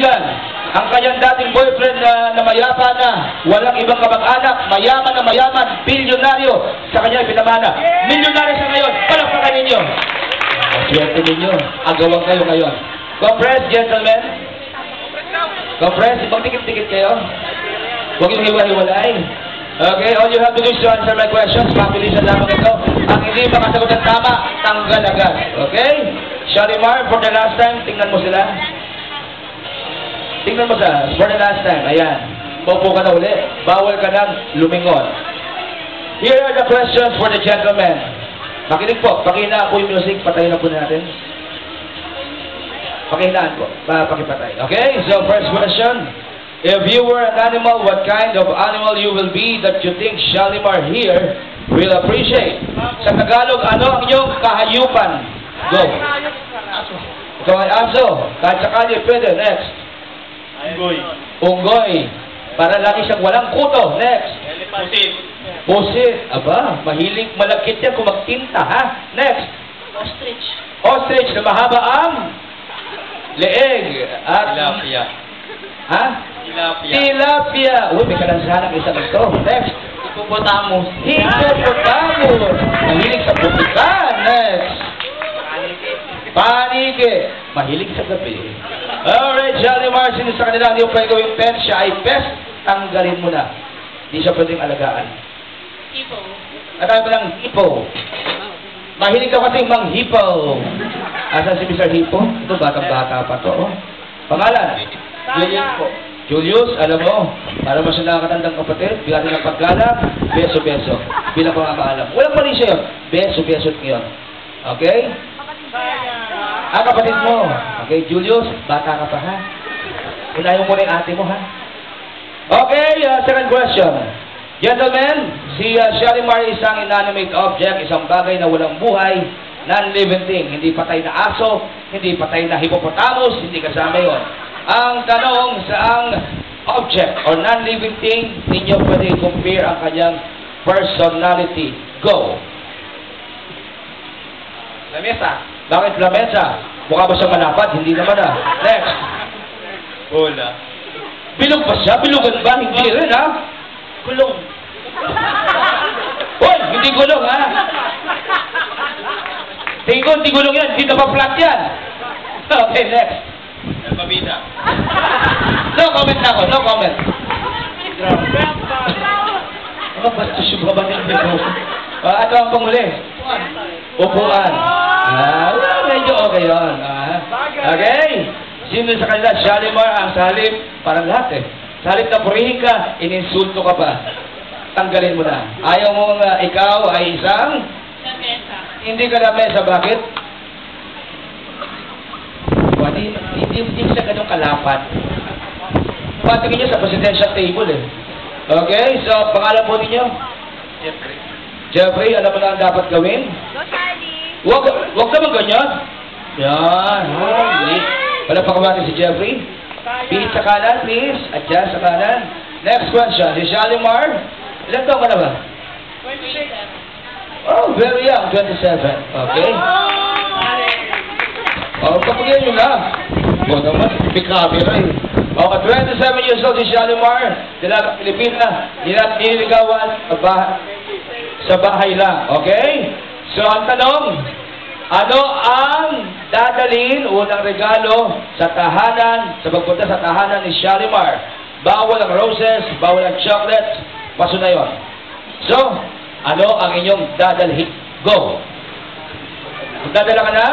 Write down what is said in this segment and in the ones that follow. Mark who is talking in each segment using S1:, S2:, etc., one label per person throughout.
S1: Yan, ang kanyang dating boyfriend na mayapa na, walang ibang kamag-anak, mayaman, bilyonaryo, sa kanya pinamana. Milyonaryo sa ngayon, palakpakan ninyo. Swerte ninyo, agawang kayo ngayon. Compress, gentlemen. Compress, magtikit-tikit kayo. Huwag yung hiwa-hiwalay. Okay, all you have to do is to answer my questions. Mabilisan lamang ito. Ang hindi makasagot ng tama, tanggal agad. Okay? Shalimar, for the last time, tingnan mo sila. Tingnan mo sa, for the last time, ayan. Paupo ka na uli. Bawal ka nang lumingon. Here are the questions for the gentlemen. Makinig po. Pakina po yung music. Patayin na po natin. Pakihinaan po. Pakipatay. Okay? So, first question. If you were an animal, what kind of animal you will be that you think Shalimar here will appreciate? Sa Tagalog, ano ang iyong kahayupan? Go. Ito ay aso. Kahit sakali, pwede. Next.
S2: Unggoy.
S1: Unggoy. Para lagi siyang walang kuto. Next.
S2: Pusit.
S1: Pusit. Aba, mahilig malagkit yan kung magtinta, ha? Next.
S3: Ostrich.
S1: Ostrich na mahaba ang leeg. At
S2: Tilapia.
S1: ha?
S2: Tilapia.
S1: Tilapia. Uy, may kalansahan ang isang ito. Next.
S2: Hippopotamus.
S1: Hippopotamus. Mahilig sa pupukan. Next. Panike. Mahilig sa gabi. Alright, Shalimar, sino sa kanila hindi mo pwede gawing pet? Siya ay pest. Tanggalin mo na. Hindi siya pwedeng alagaan.
S3: Hippo.
S1: Nakaya pa ng hippo. Mahilig daw kasi mang hippo. Asan si Mr. Hippo? Ito, batang-bata pa to. Oh. Pangalan? Julius po. Julius, alam mo, para mas nakakatandang kapatid, bigyan ng paggalang, beso-beso. Bilang ko nga maalam. Walang mali siya yun. Beso-beso ngayon. Okay? Ah, kapatid mo. Okay, Julius, bata ka pa, ha? Unahin mo muna yung ate mo, ha? Okay, second question. Gentlemen, si Shalimar isang inanimate object, isang bagay na walang buhay, non-living thing. Hindi patay na aso, hindi patay na hippopotamus, hindi kasama yun. Ang tanong, saang object or non-living thing ninyo pwede i-compare ang kanyang personality? Go!
S2: Lamesa.
S1: Bakit lamesa? Mukha ba siya malapad? Hindi naman ah. Next.
S2: Bola.
S1: Bilog ba siya? Bilugan ba? Hindi rin ha?
S3: Gulong.
S1: Hoy! Hindi gulong ha? Tingin ko, hindi gulong yan. Hindi na pa flat yan. Okay, next.
S2: Pabida.
S1: No comment na ako. No comment. Ano bastos yung babae mo? Ito ang panghuli. Upuan. Medyo okay yun. Okay. Sino sa kanila? Shalimar, ang salip, parang lahat eh. Salip na purihin ka, ininsulto ka pa. Tanggalin mo na. Ayaw mo ikaw ay isang?
S3: Lamesa.
S1: Hindi ka lamesa. Bakit? Hindi siya ganun kalapat. Patingin niyo sa presidential table eh. Okay, so pangalan po ninyo?
S2: Jeffrey.
S1: Jeffrey, alam mo na ang dapat gawin? Wag naman ganyan. Yan. Wala pa kumati si Jeffrey. Pihit sa kanan, please. Adjust sa kanan. Next question. Si Shalimar. Ilan taon ka na ba?
S3: 27.
S1: Oh, very young. 27. Okay. Oh, kapagyan nyo na. O naman, may camera eh. Okay, 27 years old si Shalimar. Dalagang Pilipina. Nililigawan sa bahay lang. Okay? So, ang tanong, ano ang dadalhin unang regalo sa tahanan, sa pagpunta sa tahanan ni Shalimar? Bawal ang roses, bawal ang chocolates, paso na yun. So, ano ang inyong dadalhin? Go! Magdadala ka na?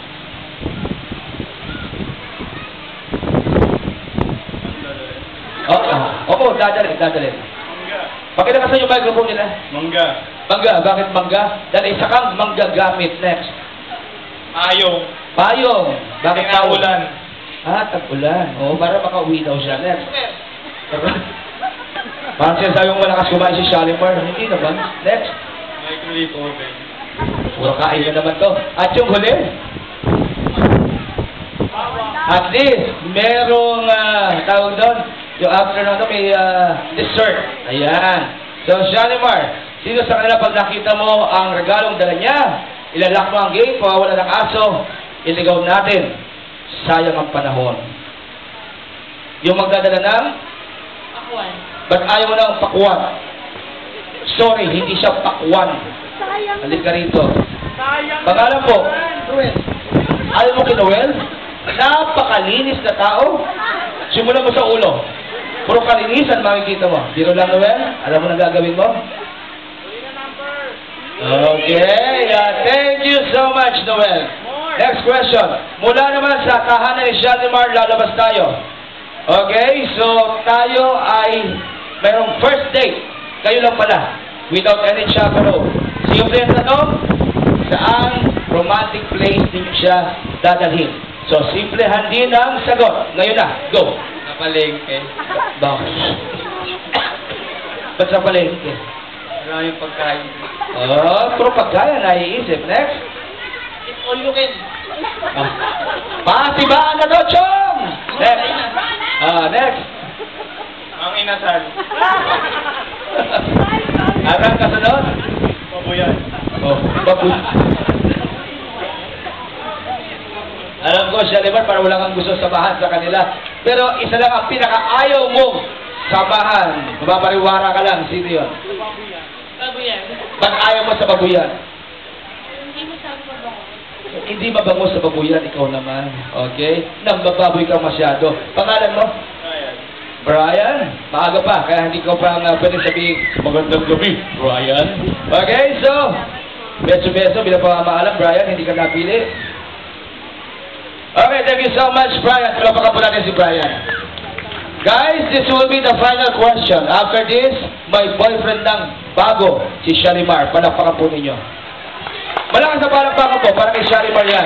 S1: Oo, dadalhin.
S2: Mangga.
S1: Pakilakasan yung microphone nila.
S2: Mangga.
S1: Mangga, bakit mangga? Dahil isa kang manggagamit. Next.
S2: Ayong.
S1: Payong. Bakit payong?
S2: Tag-ulan.
S1: Tag-ulan. Oo, para makauwi daw siya. Next. Parang sinasabi mong malakas kumain si Shalimar. Hindi naman. Next.
S2: Microwave oven.
S1: Puro kain na naman to. At yung huli? At least, merong tawag doon. Yung after na may dessert. Ayan. So, Shalimar, sino sa kanila pag nakita mo ang regalong dala niya, ilalak mo ang gate, pawawala ng aso, iligaw natin. Sayang ang panahon. Yung magdadala ng,
S3: Pakwan.
S1: ba't ayaw mo ng pakwan? Sorry, hindi siya pakwan. Halika rito. Pangalan po, ayaw mo kay Noel? Napakalinis na tao. Simulan mo sa ulo. Puro kalinisan makikita mo. Biro lang, Noel. Alam mo na gagawin mo? Okay. Thank you so much, Noel. Next question. Mula naman sa tahanan ni Shalimar, lalabas tayo. Okay? So, tayo ay mayroong first date. Kayo lang pala. Without any chaperone. Simple ang tanong, saan romantic place din siya dadalhin? So, simplehan din ang sagot. Ngayon na. Go.
S2: Napalengke.
S1: Bakit? Ba't sa palengke?
S2: Maraming pagkain.
S1: Pero pagkaya naiisip. Next.
S3: It's all you can.
S1: Pasibaan na to, Chong! Next. Next.
S2: Ang inasal.
S1: Arang kasunod?
S2: Pabuyan.
S1: Oh, baboy. Alam ko, Shalimar, para wala kang gusto samahan sa kanila. Pero isa lang ang pinaka-ayaw mong samahan. Mababariwara ka lang. Sino yun?
S3: Babuyan.
S1: Ba't ayaw mo sa babuyan?
S3: Hindi mo sabi mo ba?
S1: Hindi mabango sa babuyan, ikaw naman. Okay? Nambababoy ka masyado. Pangalan mo?
S2: Ayan.
S1: Brian? Maaga pa, kaya hindi ko pa pwede sabihin, magandang gabi, Brian. Okay, so, beso-beso, bilang pamamaalam, Brian, hindi ka napili. Okay, thank you so much, Brian. Palapakan po natin si Brian. Guys, this will be the final question. After this, my boyfriend ng bago, si Shalimar. Palapakan po ninyo. Malakas na palapakan po, para kay Shalimar yan.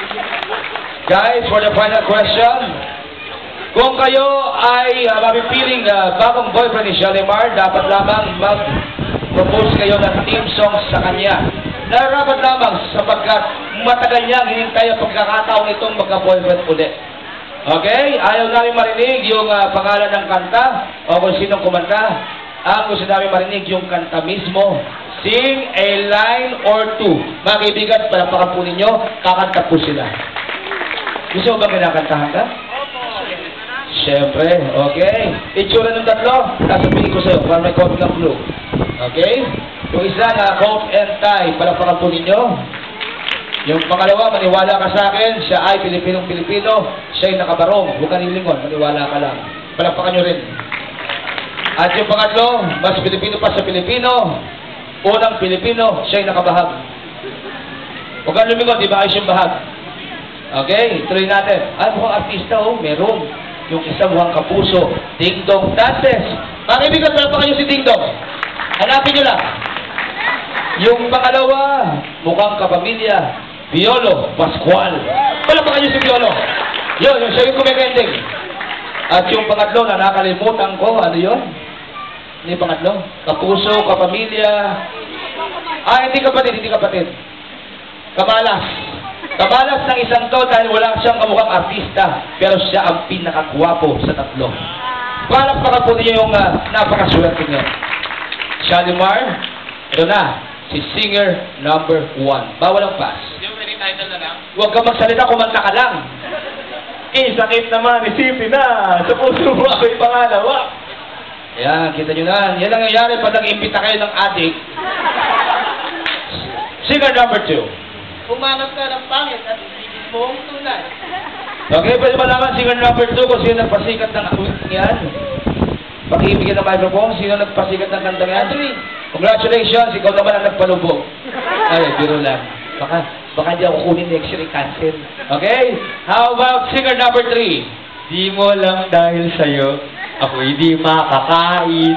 S1: Guys, for the final question, kung kayo ay mapipiling bagong boyfriend ni Shalimar, dapat lamang mag-propose kayo ng team songs sa kanya. Narapat lamang sapagkat matagal niyang hinintay ang pagkakataon itong magka-boyfriend ulit. Okay? Ayaw namin marinig yung pangalan ng kanta o kung sinong kumanta. Ang gusto namin marinig yung kanta mismo. Sing a line or two. Mga kaibigan, palapakan po ninyo, kakanta po sila. Gusto mo ba kinakantahan ka? Siyempre, okay. Itsura ng tatlo, sasabihin ko sa'yo, para may coat ng blue. Okay? Yung isa na coat and tie, palapakan po ninyo. Yung pangalawa, maniwala ka sa akin, siya ay Pilipinong-Pilipino, siya ay nakabarong, huwag ka nilingon, maniwala ka lang. Palapakan nyo rin. At yung pangatlo, mas Pilipino pa sa Pilipino, unang Pilipino, siya ay nakabahag. Huwag kang lumingon, di ba ayos yung bahag? Okay, tuloy natin. Ay, mukhang artista, oh, meron. Yung isang mukhang kapuso, Ding Dong Dantes. Mga kaibigan, palapakan nyo si Ding Dong. Hanapin nyo lang. Yung pangalawa, mukhang kapamilya, Violo Pascual. Palapakan nyo si Violo. Yun, yung siya yung kumikending. At yung pangatlo na nakalimutan ko, ano yun? Ano yung pangatlo? Kapuso, kapamilya. Hindi kapatid, hindi kapatid. Kamalas. Kamalas ng isang to dahil wala siyang kamukhang artista, pero siya ang pinakagwapo sa tatlo. Palakpakan po niyo yung napakaswerte niyo. Shalimar, ito na, si singer number 1. Bawal ang pass.
S2: Yung pwedeng title na lang?
S1: Huwag ka magsalita, kumanta ka lang.
S2: Sakit naman, isipin na. Sa puso mo ako'y pangalawa.
S1: Ayan, kita nyo na. Yan ang nangyayari pag nag-imbita kayo ng adik. Singer number 2.
S3: Humanap ka ng pangit at ibigin mo ang tunay.
S1: Okay, pwede ba naman singer number 2 kung sino nagpasikat ng yan? Pag-ibigin ng microphone, sino nagpasikat ng kantang yan? Congratulations, ikaw naman ang nagpalubog. Ay, biro lang. Baka hindi ako kunin next year, cancel. Okay? How about singer number 3?
S2: Di mo lang dahil sa'yo, ako hindi makakain.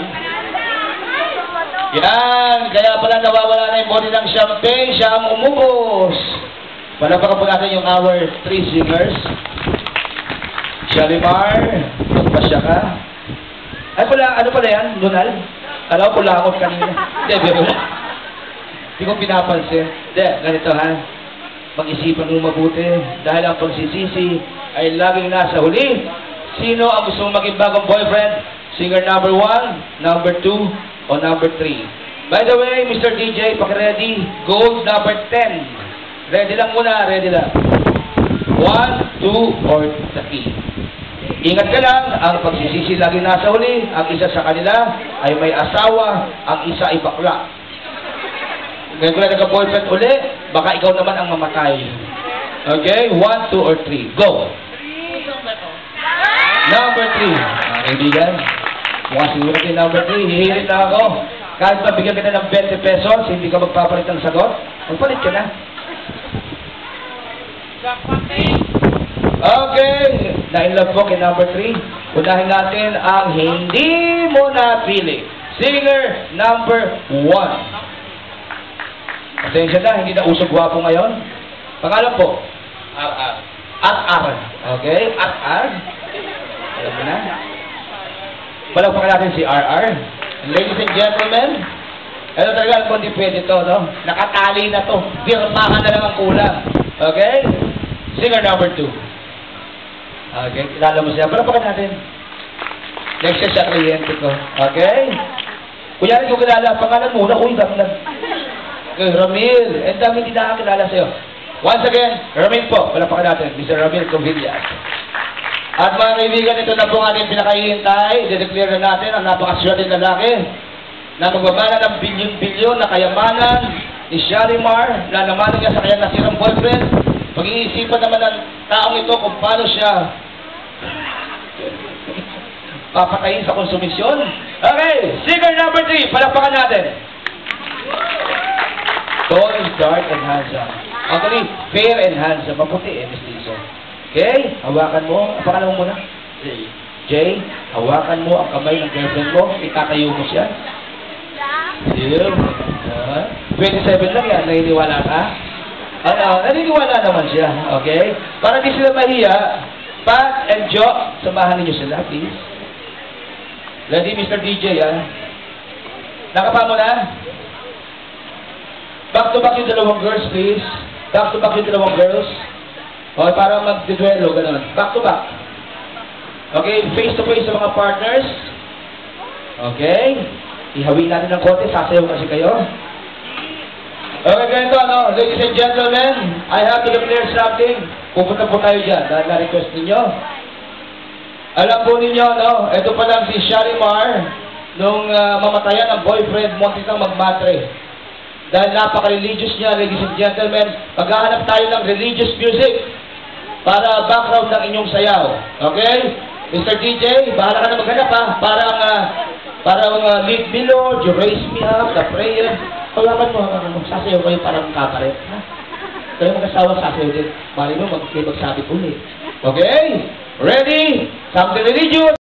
S1: Yan, kaya pala nawawala na yung bote ng champagne, siya ang umubos. Palapakan po natin yung our 3 singers. Shalimar, magpasya ka. Ay pala, ano pala yan, Lunal? Kala ko pulangot kanina. Hindi, biro lang. Hindi ko pinapansin. Hindi, ganito ha. Mag-isipan mo mabuti. Dahil ang pagsisisi ay laging nasa huli. Sino ang gusto mong maging bagong boyfriend? Singer number 1, number 2, o number 3. By the way, Mr. DJ, paki-ready. Gold number 10. Ready lang muna, ready lang. 1, 2, or 3. Ingat ka lang, ang pagsisisi lagi nasa huli, ang isa sa kanila ay may asawa, ang isa ay bakla. Ngayon ko na nagka-boyfriend uli, baka ikaw naman ang mamatay. Okay? 1, 2, or 3. Go! Number 3. Mga kaibigan, mukha siguro kayo number 3. Hihirit na ako. Kahit mabigyan kita ng 20 pesos, hindi ka magpapalit ng sagot, magpalit ka na. Okay, na-in-love po kay number 3. Unahin natin ang hindi mo napili. Singer number 1. Pasensya na, hindi na usog gwapo ngayon. Pangalan po?
S3: RR.
S1: RR. Okay, RR. Alam mo na. Palagpakan natin si RR. Ladies and gentlemen, ano talaga kung di pwede to, no? Nakatali na to. Birmahan na lang ang kulang. Okay? Singer number 2. Okay, kilala mo siya. Palagpakan natin. Next siya kliyente ko. Okay? Kunyari ko kilala, pangalan muna. Uy, dami na. Okay, Ramil. And dami hindi nakakilala sa'yo. Once again, Ramil po. Palagpakan natin. Mr. Ramil Covillas. At mga kaibigan, ito na po ang ating pinakahihintay. I-declare na natin ang napakaswerte lalaki na magbabala ng bilyon-bilyon na kayamanan ni Shalimar na namanan niya sa kanyang nasirang boyfriend. Pag-iisipan naman ng taong ito kung paano siya papatayin sa konsumisyon. Okay, singer number 3. Palakpakan natin. Tall, dark, and handsome. Actually, fair and handsome. Maputi eh, Miss Lizzo. Okay? Hawakan mo. Ang pangalan mo muna? Jay. Hawakan mo ang kamay ng girlfriend mo. Itatayo mo siya. 27 lang yan. Naniniwala ka? Naniniwala naman siya. Okay? Para di sila mahiya, Pat and Jo, samahan ninyo sila, please. Ready, Mr. DJ, Nakapa mo na? Back to back yung dalawang girls, please. Back to back yung dalawang girls. Okay, para mag-duelo, gano'n. Back to back. Okay, face to face sa mga partners. Okay. Ihawin natin ng konti, sasayaw kasi kayo. Okay, ganito, ladies and gentlemen, I have to declare something. Pupunta po tayo dyan, dahil na-request ninyo. Alam po ninyo, ito pa lang si Shalimar, nung mamatayan ang boyfriend, muntik nang magmatre. Dahil napaka-religious niya, ladies and gentlemen, maghahanap tayo ng religious music para background ng inyong sayaw. Okay? Mr. DJ, bahala ka na maghanap parang lead me Lord, you raise me up, the prayer. Hawakan mo, sasayaw kayo parang kaparet. Ha? Kayo mag-asawa, sasayaw din. Mali mo, magsabi ulit. Okay? Ready? Something religious.